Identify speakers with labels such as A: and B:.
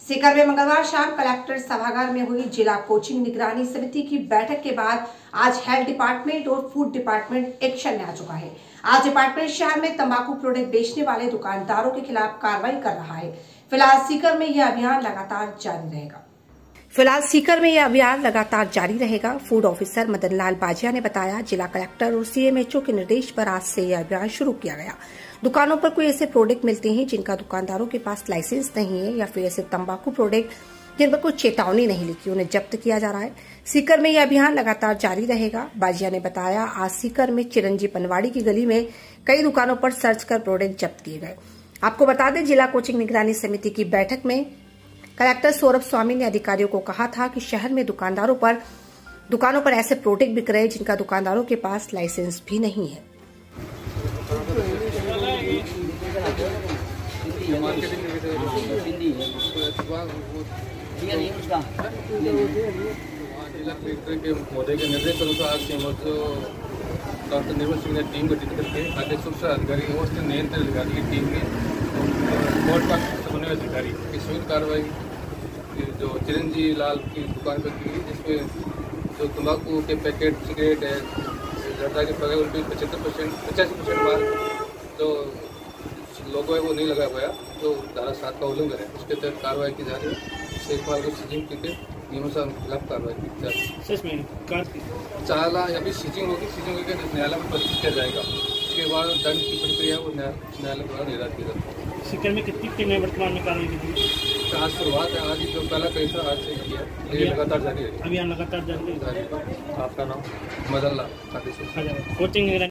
A: सीकर में मंगलवार शाम कलेक्टर सभागार में हुई जिला कोचिंग निगरानी समिति की बैठक के बाद आज हेल्थ डिपार्टमेंट और फूड डिपार्टमेंट एक्शन में आ चुका है। आज डिपार्टमेंट शहर में तंबाकू प्रोडक्ट बेचने वाले दुकानदारों के खिलाफ कार्रवाई कर रहा है। फिलहाल सीकर में यह अभियान लगातार जारी रहेगा। फूड ऑफिसर मदन लाल बाजिया ने बताया, जिला कलेक्टर और सीएमएचओ के निर्देश पर आज से यह अभियान शुरू किया गया। दुकानों पर कोई ऐसे प्रोडक्ट मिलते हैं जिनका दुकानदारों के पास लाइसेंस नहीं है या फिर ऐसे तंबाकू प्रोडक्ट जिन पर कोई चेतावनी नहीं लिखी, उन्हें जब्त किया जा रहा है। सीकर में यह अभियान लगातार जारी रहेगा। बाजिया ने बताया, आज सीकर में चिरंजी पनवाड़ी की गली में कई दुकानों पर सर्च कर प्रोडक्ट जब्त किए गए। आपको बता दें, जिला कोचिंग निगरानी समिति की बैठक में कलेक्टर सौरभ स्वामी ने अधिकारियों को कहा था कि शहर में दुकानों पर ऐसे प्रोडक्ट बिक रहे जिनका दुकानदारों के पास लाइसेंस भी नहीं है।
B: जिला कलेक्टर के महोदय के निर्देश अनुसार डॉक्टर निर्मल सिंह ने टीम गठित करके खाद्य सुरक्षा अधिकारी और नियंत्रण अधिकारी की टीम ने कोर्ट का समन्वय अधिकारी की संयुक्त कार्रवाई जो चिरंजी लाल की दुकान पर की, जिसमें जो तंबाकू के पैकेट, सिगरेट है, जर्दा के पैकेट, उनके 85% माल जो लोगो है वो नहीं लगा हुआ, जो धारा 7 का उल्लंघन है, उसके तहत कार्रवाई की जा रही है। शेख माल को सीजिंग करके नियमानुसार खिलाफ कार्रवाई की जा रही है। चालान या फिर सीजिंग होगी, सीजिंग होकर न्यायालय में प्रस्तुत किया जाएगा। उसके बाद दंड की प्रक्रिया वो न्यायालय द्वारा निर्धारित की जाती है।
C: सीकर में कितनी टीमें वर्तमान में कार्रवाई की थी?
B: आज शुरुआत है, आज जो पहला केस है आज से किया, ये लगातार जारी है।
C: अभियान लगातार जारी है।
B: आपका नाम? मदन लाल।
C: कोचिंग